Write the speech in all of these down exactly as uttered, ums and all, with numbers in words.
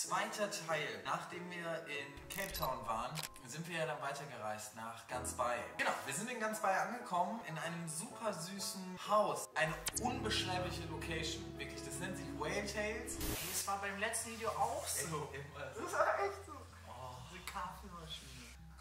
zweiter Teil. Nachdem wir in Cape Town waren, sind wir ja dann weitergereist nach Gansbai. Genau, wir sind in Gansbai angekommen, in einem super süßen Haus. Eine unbeschreibliche Location, wirklich. Das nennt sich Whale Tales. Hey, das war beim letzten Video auch so. Ey, ey, das war echt so. oh. Diese Kaffeemaschine.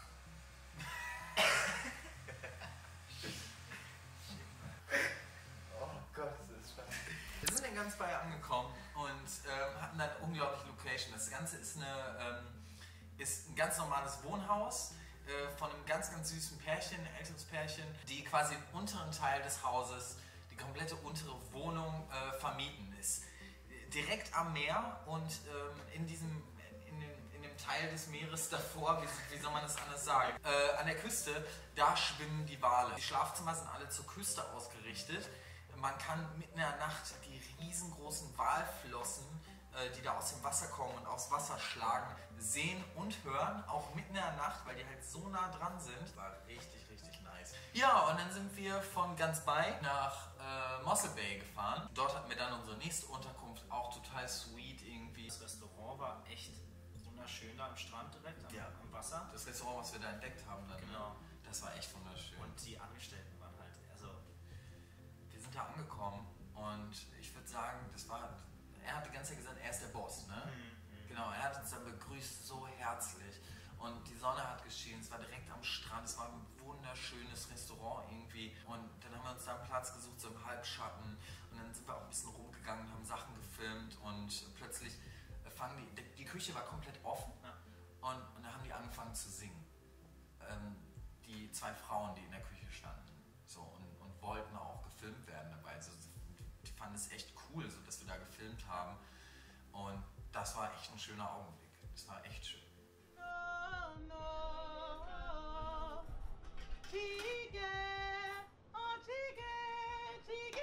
Oh Gott, das ist spannend. Wir sind in Gansbai angekommen und ähm, hatten dann eine unglaubliche Location. Das Ganze ist, eine, ähm, ist ein ganz normales Wohnhaus äh, von einem ganz, ganz süßen Pärchen, ein älteres Pärchen, die quasi im unteren Teil des Hauses die komplette untere Wohnung äh, vermieten. Ist direkt am Meer und ähm, in diesem in dem, in dem Teil des Meeres davor, wie, wie soll man das anders sagen, äh, an der Küste, da schwimmen die Wale. Die Schlafzimmer sind alle zur Küste ausgerichtet. Man kann mitten in der Nacht die riesengroßen Walflossen, äh, die da aus dem Wasser kommen und aufs Wasser schlagen, sehen und hören, auch mitten in der Nacht, weil die halt so nah dran sind. War richtig, richtig nice. Ja, und dann sind wir von Gansbai nach äh, Mossel Bay gefahren. Dort hatten wir dann unsere nächste Unterkunft, auch total sweet irgendwie. Das Restaurant war echt wunderschön da am Strand direkt, am, ja. am Wasser. Das Restaurant, was wir da entdeckt haben dann, genau. Ne? Das war echt wunderschön. Und die Angestellten waren halt, also... Wir sind da angekommen und ich würde sagen, das war, er hat die ganze Zeit gesagt, er ist der Boss, ne? Mhm. Genau, er hat uns dann begrüßt, so herzlich und die Sonne hat geschienen, es war direkt am Strand, es war ein wunderschönes Restaurant irgendwie und dann haben wir uns da einen Platz gesucht, so im Halbschatten und dann sind wir auch ein bisschen rumgegangen und haben Sachen gefilmt und plötzlich fangen die, die Küche war komplett offen ja. und, und da haben die angefangen zu singen. Ähm, die zwei Frauen, die in der Küche standen. So, und, und wollten auch gefilmt werden dabei. Also, die fanden es echt cool, so, dass wir da gefilmt haben. Und das war echt ein schöner Augenblick. Das war echt schön. No, no, Tige, oh, Tige, Tige,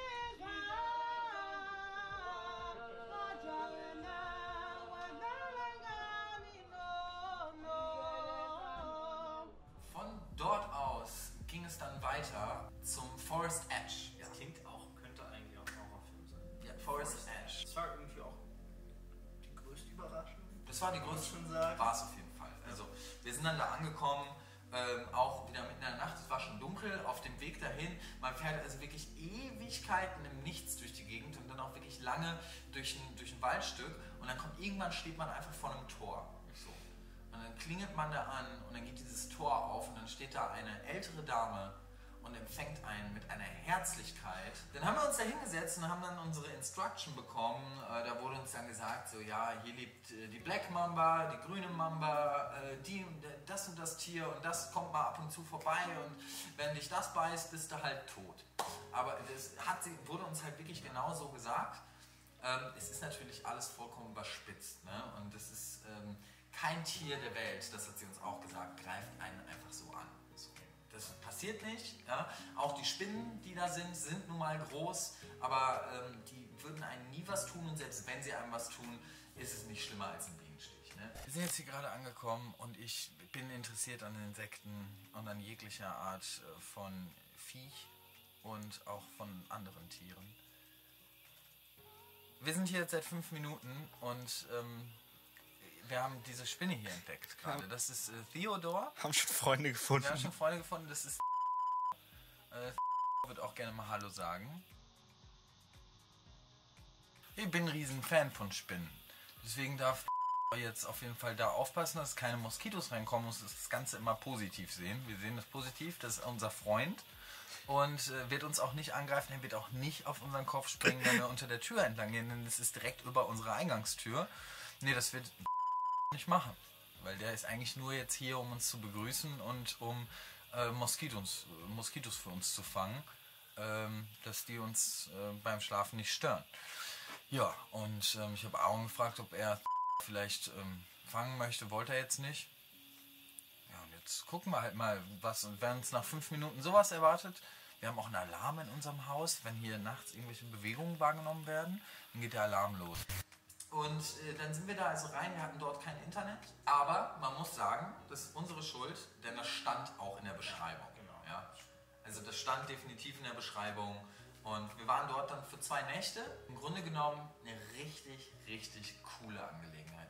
Von dort aus ging es dann weiter zum Forest Edge. Das klingt auch, könnte eigentlich auch ein Horrorfilm sein. Ja, Forest Edge. Das war irgendwie auch die größte Überraschung. Das war die größte, schon sagen. War es auf jeden Fall. Also wir sind dann da angekommen, ähm, auch wieder mitten in der Nacht, es war schon dunkel, auf dem Weg dahin. Man fährt also wirklich Ewigkeiten im Nichts durch die Gegend und dann auch wirklich lange durch ein, durch ein Waldstück und dann kommt irgendwann, steht man einfach vor einem Tor. So. Und dann klingelt man da an und dann geht dieses Tor auf und dann steht da eine ältere Dame und empfängt einen mit einer Herzlichkeit. Dann haben wir uns da hingesetzt und haben dann unsere Instruction bekommen. Äh, da wurde uns dann gesagt, so ja, hier lebt äh, die Black Mamba, die grüne Mamba, äh, die, das und das Tier und das kommt mal ab und zu vorbei und wenn dich das beißt, bist du halt tot. Aber das hat sie, wurde uns halt wirklich genau so gesagt. Ähm, es ist natürlich alles vollkommen überspitzt, ne? Und es ist ähm, kein Tier der Welt, das hat sie uns auch gesagt, greift einen einfach so an. So. Das passiert nicht. Ja? Auch die Spinnen, die da sind, sind nun mal groß, aber ähm, die würden einem nie was tun und selbst wenn sie einem was tun, ist es nicht schlimmer als ein Bienenstich. Ne? Wir sind jetzt hier gerade angekommen und ich bin interessiert an Insekten und an jeglicher Art von Viech und auch von anderen Tieren. Wir sind hier jetzt seit fünf Minuten und ähm, wir haben diese Spinne hier entdeckt gerade. Das ist äh, Theodor. Haben schon Freunde gefunden. Wir haben schon Freunde gefunden. Das ist äh, wird auch gerne mal Hallo sagen. Ich bin ein riesen Fan von Spinnen. Deswegen darf jetzt auf jeden Fall da aufpassen, dass keine Moskitos reinkommen und das Ganze immer positiv sehen. Wir sehen das positiv. Das ist unser Freund. Und äh, wird uns auch nicht angreifen. Er wird auch nicht auf unseren Kopf springen, wenn wir unter der Tür entlang gehen. Denn es ist direkt über unsere Eingangstür. Nee, das wird nicht machen, weil der ist eigentlich nur jetzt hier, um uns zu begrüßen und um äh, Moskitos, Moskitos für uns zu fangen, ähm, dass die uns äh, beim Schlafen nicht stören. Ja, und ähm, ich habe Aaron gefragt, ob er vielleicht ähm, fangen möchte, wollte er jetzt nicht. Ja, und jetzt gucken wir halt mal, was, und wenn uns nach fünf Minuten sowas erwartet, wir haben auch einen Alarm in unserem Haus, wenn hier nachts irgendwelche Bewegungen wahrgenommen werden, dann geht der Alarm los. Und äh, dann sind wir da also rein, wir hatten dort kein Internet, aber man muss sagen, das ist unsere Schuld, denn das stand auch in der Beschreibung. Ja, genau. Ja? Also das stand definitiv in der Beschreibung und wir waren dort dann für zwei Nächte. Im Grunde genommen eine richtig, richtig coole Angelegenheit.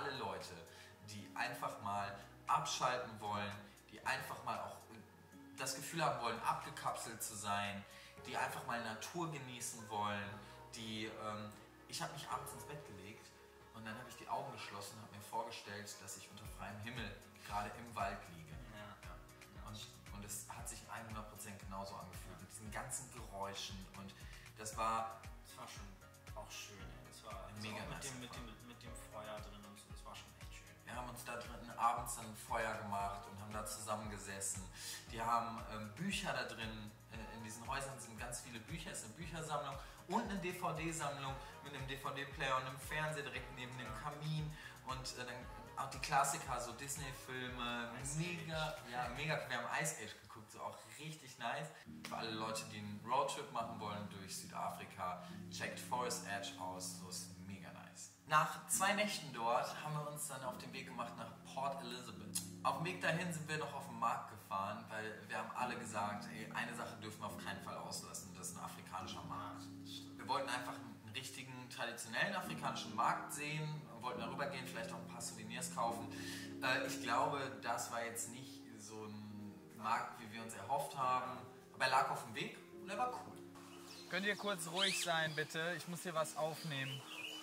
alle Leute, die einfach mal abschalten wollen, die einfach mal auch das Gefühl haben wollen, abgekapselt zu sein, die einfach mal Natur genießen wollen, die, ähm, ich habe mich abends ins Bett gelegt und dann habe ich die Augen geschlossen und habe mir vorgestellt, dass ich unter freiem Himmel gerade im Wald liege. Ja. Ja. Und, und es hat sich hundert Prozent genauso angefühlt, mit diesen ganzen Geräuschen und das war... Das war schon auch schön, ey. Das war mega auch mit, nice dem, mit, dem, mit dem Feuer drin und so, das war schon echt schön. Wir haben uns da drin abends dann ein Feuer gemacht und haben da zusammengesessen. Die haben ähm, Bücher da drin, äh, in diesen Häusern sind ganz viele Bücher, es ist eine Büchersammlung und eine D V D-Sammlung mit einem D V D-Player und einem Fernseher direkt neben dem Kamin und äh, dann auch die Klassiker, so Disney-Filme, mega, ja, mega, wir haben Ice Age geguckt, so auch richtig nice. Für alle Leute, die einen Roadtrip machen wollen durch Südafrika, checkt Forest Edge aus, so ist mega nice. Nach zwei Nächten dort haben wir uns dann auf den Weg gemacht nach Port Elizabeth. Auf dem Weg dahin sind wir noch auf den Markt gefahren, weil wir haben alle gesagt, ey, eine Sache dürfen wir auf keinen Fall auslassen, das ist ein afrikanischer Markt. Wir wollten einfach einen richtigen, traditionellen afrikanischen Markt sehen, wollten darüber gehen, vielleicht auch ein paar Souvenirs kaufen. Äh, ich glaube, das war jetzt nicht so ein Markt, wie wir uns erhofft haben, aber er lag auf dem Weg und er war cool. Könnt ihr kurz ruhig sein, bitte? Ich muss hier was aufnehmen.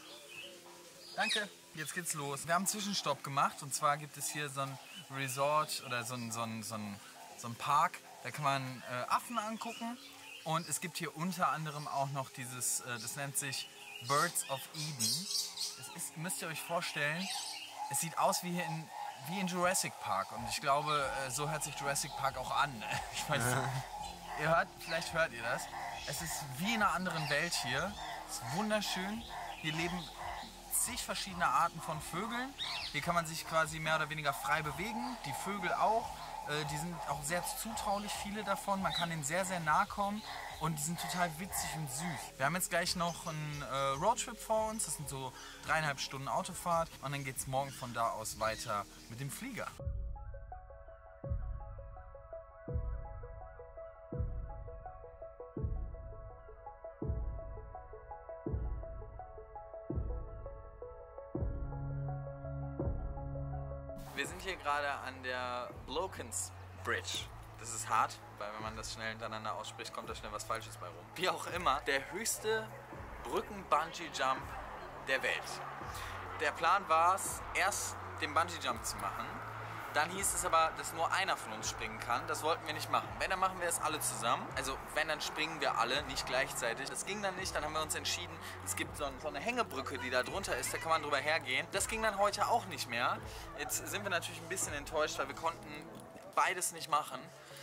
Danke. Jetzt geht's los. Wir haben einen Zwischenstopp gemacht und zwar gibt es hier so ein Resort oder so ein, so ein, so ein, so ein Park. Da kann man äh, Affen angucken und es gibt hier unter anderem auch noch dieses, äh, das nennt sich Birds of Eden. Das ist, müsst ihr euch vorstellen, es sieht aus wie, hier in, wie in Jurassic Park und ich glaube, äh, so hört sich Jurassic Park auch an. Ich weiß nicht. Ihr hört, vielleicht hört ihr das. Es ist wie in einer anderen Welt hier. Es ist wunderschön. Hier leben zig verschiedene Arten von Vögeln. Hier kann man sich quasi mehr oder weniger frei bewegen. Die Vögel auch. Äh, die sind auch sehr zutraulich, viele davon. Man kann denen sehr, sehr nahe kommen. Und die sind total witzig und süß. Wir haben jetzt gleich noch einen äh, Roadtrip vor uns. Das sind so dreieinhalb Stunden Autofahrt. Und dann geht es morgen von da aus weiter mit dem Flieger. Wir sind hier gerade an der Blokens Bridge. Das ist hart, weil wenn man das schnell hintereinander ausspricht, kommt da schnell was Falsches bei rum. Wie auch immer, der höchste Brücken-Bungee-Jump der Welt. Der Plan war es, erst den Bungee-Jump zu machen. Dann hieß es aber, dass nur einer von uns springen kann. Das wollten wir nicht machen. Wenn, dann machen wir es alle zusammen. Also wenn, dann springen wir alle, nicht gleichzeitig. Das ging dann nicht. Dann haben wir uns entschieden, es gibt so, ein, so eine Hängebrücke, die da drunter ist. Da kann man drüber hergehen. Das ging dann heute auch nicht mehr. Jetzt sind wir natürlich ein bisschen enttäuscht, weil wir konnten beides nicht machen.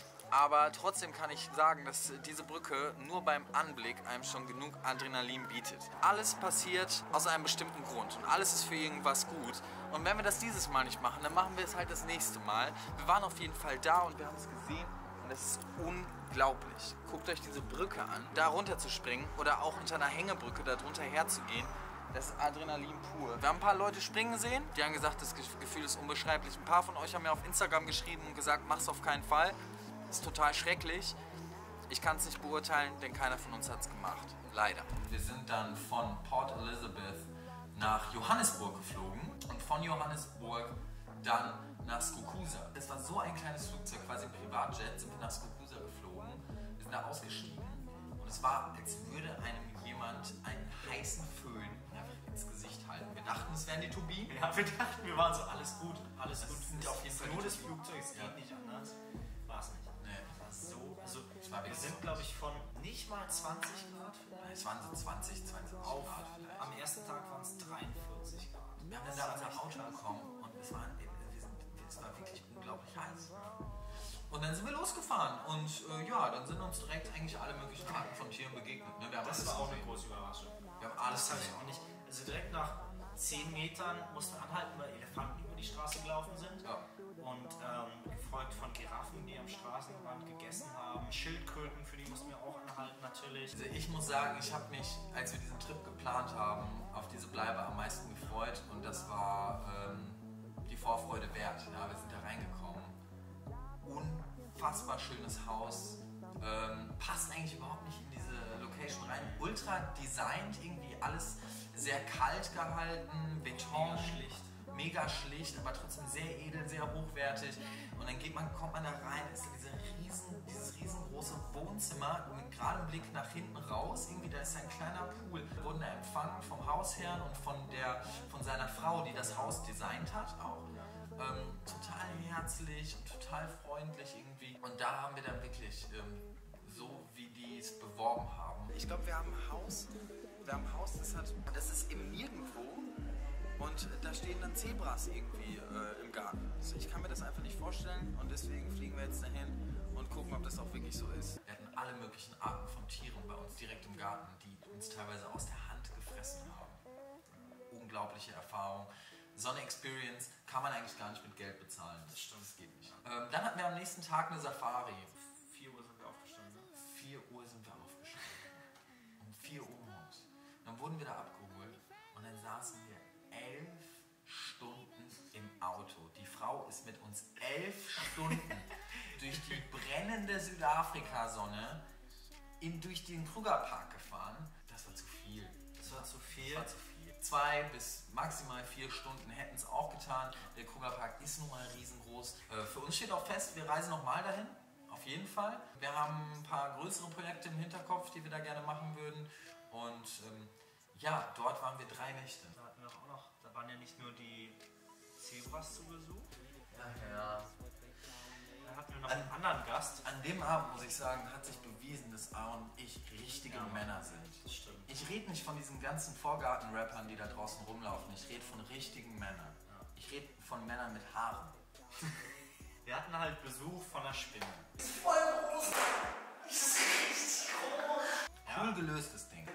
Aber trotzdem kann ich sagen, dass diese Brücke nur beim Anblick einem schon genug Adrenalin bietet. Alles passiert aus einem bestimmten Grund und alles ist für irgendwas gut. Und wenn wir das dieses Mal nicht machen, dann machen wir es halt das nächste Mal. Wir waren auf jeden Fall da und wir haben es gesehen und es ist unglaublich. Guckt euch diese Brücke an, da runter zu springen oder auch unter einer Hängebrücke da drunter herzugehen. Das ist Adrenalin pur. Wir haben ein paar Leute springen sehen, die haben gesagt, das Gefühl ist unbeschreiblich. Ein paar von euch haben mir auf Instagram geschrieben und gesagt, mach's auf keinen Fall. Das ist total schrecklich. Ich kann es nicht beurteilen, denn keiner von uns hat es gemacht. Leider. Wir sind dann von Port Elizabeth nach Johannesburg geflogen und von Johannesburg dann nach Skukuza. Das war so ein kleines Flugzeug, quasi ein Privatjet, sind wir nach Skukuza geflogen. Wir sind da ausgestiegen und es war, als würde einem jemand einen heißen Föhn einfach ins Gesicht halten. Wir dachten, es wären die Turbinen. Ja, wir dachten, wir waren so, alles gut, alles Das gut. sind Das auf jeden ist Fall nur die des Turbinen. Flugzeugs, geht Ja. nicht anders. War es nicht. Nee. Das war so, also war wir wirklich sind, so. glaube ich, von nicht mal zwanzig Grad Es waren so zwanzig, zweiundzwanzig auf, Grad vielleicht. am ersten Tag waren es dreiundvierzig Grad. Wir haben dann da unser Auto bekommen und es war, wir sind, es war wirklich unglaublich heiß. Und dann sind wir losgefahren und äh, ja, dann sind uns direkt eigentlich alle möglichen Arten von Tieren begegnet. Ne? Wir haben Das alles war auch eine gesehen. große Überraschung. Wir haben alles Das habe ich gesehen. auch nicht. Also direkt nach zehn Metern mussten wir anhalten, weil Elefanten über die Straße gelaufen sind. Ja. Und ähm, gefolgt von Giraffen, die am Straßenrand gegessen haben. Schildkröten, für die mussten wir auch anhalten natürlich. Also ich muss sagen, ich habe mich, als wir diesen Trip geplant haben, auf diese Bleibe am meisten gefreut und das war ähm, die Vorfreude wert. Ja, wir sind da reingekommen. Unfassbar schönes Haus. Ähm, passt eigentlich überhaupt nicht in diese Location rein. Ultra designt, irgendwie alles sehr kalt gehalten, Beton. Mega schlicht. Mega mega schlicht, aber trotzdem sehr edel, sehr hochwertig. Und dann geht man, kommt man da rein, ist da diese riesen, dieses riesengroße Wohnzimmer mit geradem Blick nach hinten raus. Irgendwie, da ist ein kleiner Pool. Wir wurden da empfangen vom Hausherrn und von, der, von seiner Frau, die das Haus designt hat auch. Ähm, total herzlich und total freundlich irgendwie. Und da haben wir dann wirklich ähm, so, wie die es beworben haben. Ich glaube, wir haben ein Haus. Wir haben ein Haus, das hat, das ist im Nirgendwo. Und da stehen dann Zebras irgendwie äh, im Garten. Also ich kann mir das einfach nicht vorstellen und deswegen fliegen wir jetzt dahin und gucken, ob das auch wirklich so ist. Wir hatten alle möglichen Arten von Tieren bei uns direkt im Garten, die uns teilweise aus der Hand gefressen haben. Unglaubliche Erfahrung. So eine Experience kann man eigentlich gar nicht mit Geld bezahlen. Das stimmt, das geht nicht. Ähm, dann hatten wir am nächsten Tag eine Safari. vier Uhr sind wir aufgestanden. Ne? vier Uhr sind wir aufgestanden. Um vier Uhr morgens. Dann wurden wir da abgeholt und dann saßen wir elf Stunden im Auto. Die Frau ist mit uns elf Stunden durch die brennende Südafrika-Sonne in, durch den Krugerpark gefahren. Das war zu viel. Das war zu viel. Das war zu viel. Zwei bis maximal vier Stunden hätten es auch getan. Der Krugerpark ist nun mal riesengroß. Äh, für uns steht auch fest, wir reisen nochmal dahin. Auf jeden Fall. Wir haben ein paar größere Projekte im Hinterkopf, die wir da gerne machen würden. Und ähm, ja, dort waren wir drei Nächte. Da hatten wir auch noch, da waren ja nicht nur die Zebras zu Besuch. Ja, ja. Da hatten wir noch An- einen anderen Gast. An dem Abend, muss ich sagen, hat sich bewiesen, dass Aaron und ich richtige Ja, Männer sind. Das stimmt. Ich rede nicht von diesen ganzen Vorgarten-Rappern, die da draußen rumlaufen. Ich rede von richtigen Männern. Ja. Ich rede von Männern mit Haaren. Wir hatten halt Besuch von einer Spinne. Cool gelöstes Ding.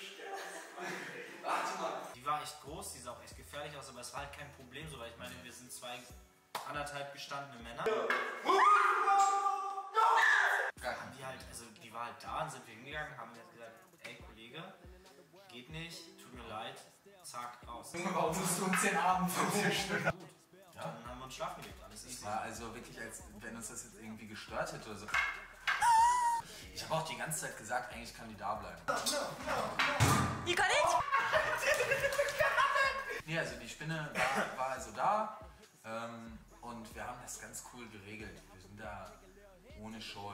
Die war echt groß, die sah auch echt gefährlich aus, aber es war halt kein Problem so, weil ich meine, wir sind zwei anderthalb gestandene Männer. Gar kein Die halt, also die war halt da, und sind wir hingegangen, haben jetzt gesagt, ey Kollege, geht nicht, tut mir leid, zack, raus. Warum musst du uns den Abend verwischen? Gut, dann haben wir uns schlafen gelegt, alles Es easy. war also wirklich, als wenn uns das jetzt irgendwie gestört hätte oder so. Ich habe auch die ganze Zeit gesagt, eigentlich kann die da bleiben. You got it? Nee, also die Spinne war, war also da ähm, und wir haben das ganz cool geregelt. Wir sind da ohne Scheu.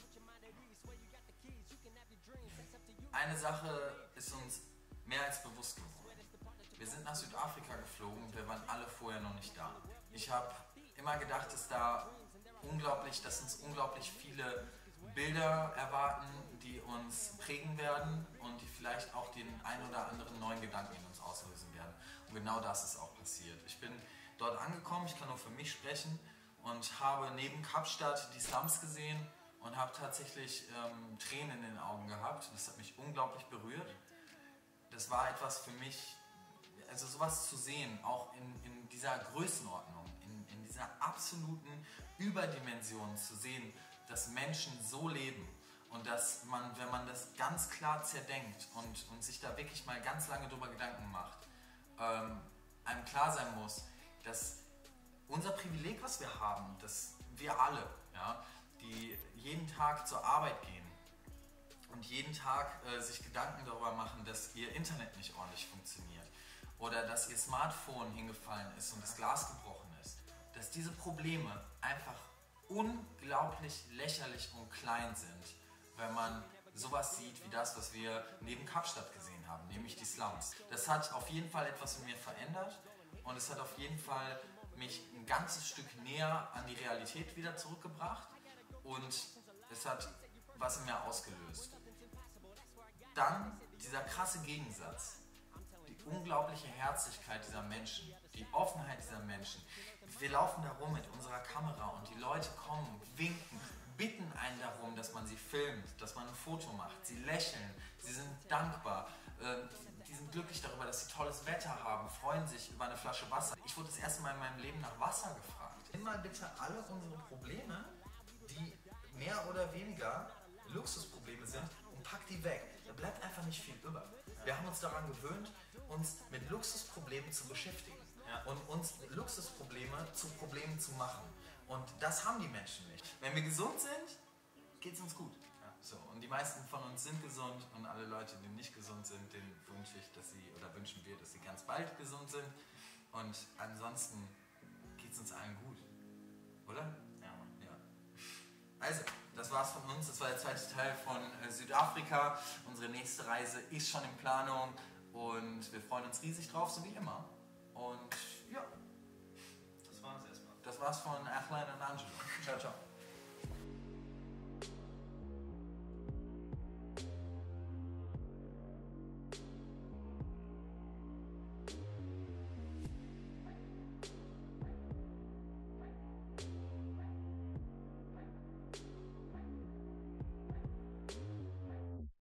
Eine Sache ist uns mehr als bewusst geworden. Wir sind nach Südafrika geflogen, wir waren alle vorher noch nicht da. Ich habe immer gedacht, dass da unglaublich, dass uns unglaublich viele Bilder erwarten, die uns prägen werden und die vielleicht auch den ein oder anderen neuen Gedanken in uns auslösen werden. Und genau das ist auch passiert. Ich bin dort angekommen, ich kann nur für mich sprechen und habe neben Kapstadt die Slums gesehen und habe tatsächlich ähm, Tränen in den Augen gehabt. Das hat mich unglaublich berührt. Das war etwas für mich, also sowas zu sehen, auch in, in dieser Größenordnung, in, in dieser absoluten Überdimension zu sehen, dass Menschen so leben und dass man, wenn man das ganz klar zerdenkt und, und sich da wirklich mal ganz lange drüber Gedanken macht, ähm, einem klar sein muss, dass unser Privileg, was wir haben, dass wir alle, ja, die jeden Tag zur Arbeit gehen und jeden Tag äh, sich Gedanken darüber machen, dass ihr Internet nicht ordentlich funktioniert oder dass ihr Smartphone hingefallen ist und das Glas gebrochen ist, dass diese Probleme einfach unglaublich lächerlich und klein sind, wenn man sowas sieht wie das, was wir neben Kapstadt gesehen haben, nämlich die Slums. Das hat auf jeden Fall etwas in mir verändert und es hat auf jeden Fall mich ein ganzes Stück näher an die Realität wieder zurückgebracht und es hat was in mir ausgelöst. Dann dieser krasse Gegensatz, die unglaubliche Herzlichkeit dieser Menschen, die Offenheit dieser Menschen. Wir laufen da rum mit unserer Kamera und die Leute kommen, winken, bitten einen darum, dass man sie filmt, dass man ein Foto macht. Sie lächeln, sie sind dankbar, äh, die sind glücklich darüber, dass sie tolles Wetter haben, freuen sich über eine Flasche Wasser. Ich wurde das erste Mal in meinem Leben nach Wasser gefragt. Nimm mal bitte alle unsere Probleme, die mehr oder weniger Luxusprobleme sind, und pack die weg. Da bleibt einfach nicht viel über. Wir haben uns daran gewöhnt, uns mit Luxusproblemen zu beschäftigen. Ja. Und uns Luxusprobleme zu Problemen zu machen. Und das haben die Menschen nicht. Wenn wir gesund sind, geht es uns gut. Ja. So, und die meisten von uns sind gesund und alle Leute, die nicht gesund sind, denen wünsche ich, dass sie, oder wünschen wir, dass sie ganz bald gesund sind. Und ansonsten geht es uns allen gut. Oder? Ja, Mann. Ja. Also, das war's von uns. Das war der zweite Teil von äh, Südafrika. Unsere nächste Reise ist schon in Planung und wir freuen uns riesig drauf, so wie immer. Und ja, Das war es erstmal. das war's von Achlan und Angelo. Ciao, ciao.